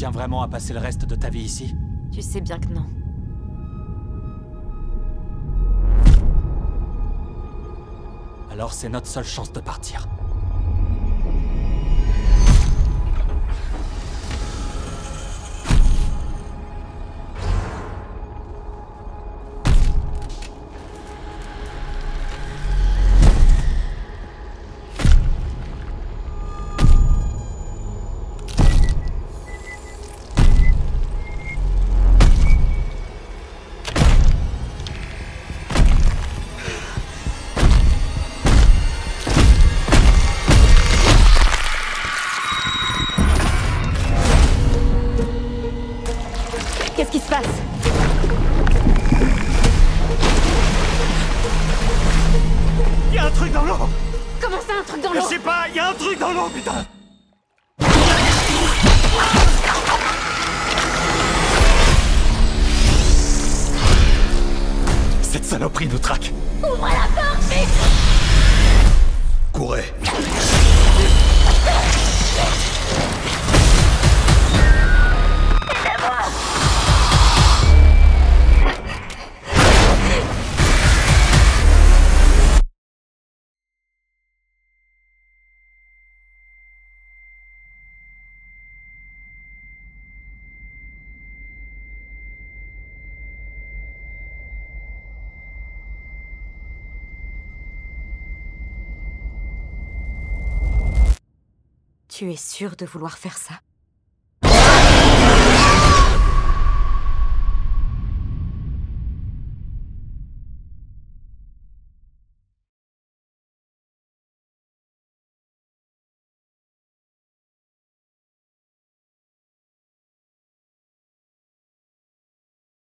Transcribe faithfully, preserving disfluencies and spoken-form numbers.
tiens vraiment à passer le reste de ta vie ici? Tu sais bien que non. Alors c'est notre seule chance de partir. Qu'est-ce qui se passe? Il y a un truc dans l'eau! Comment ça, un truc dans Je l'eau? sais pas, il y a un truc dans l'eau, putain! Cette saloperie nous traque! Ouvre la porte, vite! Courez. Tu es sûr de vouloir faire ça?